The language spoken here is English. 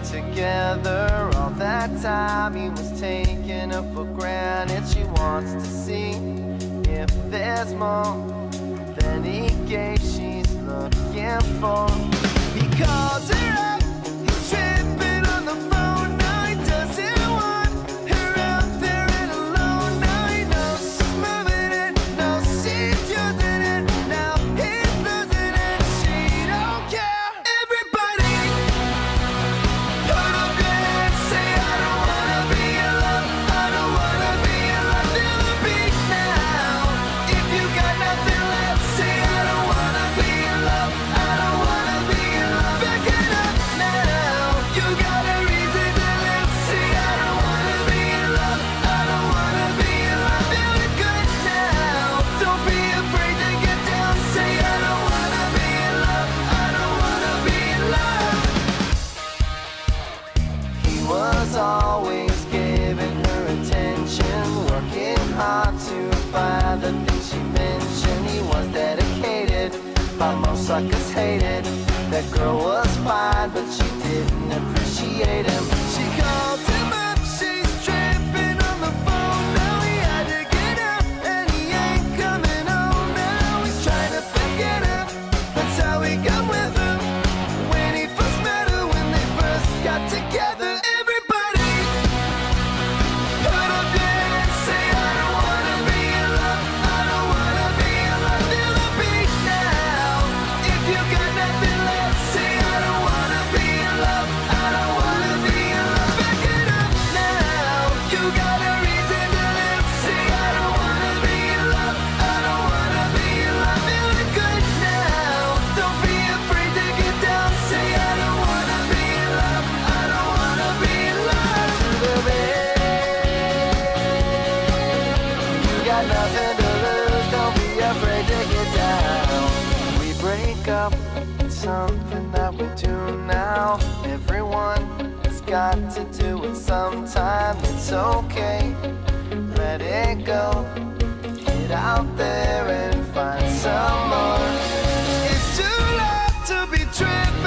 together. All that time he was taking her for granted. She wants to see if there's more than he gave. She's looking for. He calls her up, he's tripping on the phone now. He doesn't want her out there and alone now. He knows she's moving it, knows she's using it. Now he's losing it, she don't care. Everybody put up your hands, say I don't wanna be in love, I don't wanna be in love. Feel the beat now. If you got nothing left, say I don't wanna be in love, I don't wanna be in love. Back it up now. You got a reason to live, say I don't wanna be in love, I don't wanna be in love. Feel it good now. Don't be afraid to get down, say I don't wanna be in love, I don't wanna be in love. He was always giving her attention, working hard to buy the things she mentioned. He was dedicated, while most suckers hated. That girl was fine, but she didn't appreciate him. She calls him up, she's tripping on the phone now. He had to get up, and he ain't coming home now. He's trying to pick it up, that's how he got with her. When he first met her, when they first got together. Everybody put up your hands, say I don't wanna be in love, I don't wanna be in love. Feel the beat now. If you got nothing left, say I don't wanna be in love, I don't wanna be in love. Back it up now. You got a reason to live, say I don't wanna be in love, I don't wanna be in love. Feel it good now. Don't be afraid to get down, say I don't wanna be in love, I don't wanna be in love. To the bed. You got nothing to lose, don't be afraid to get down. We break up, it's something that we do now. Everyone has got to do it sometime. It's okay, let it go. Get out there and find some more. It's too late to be tripping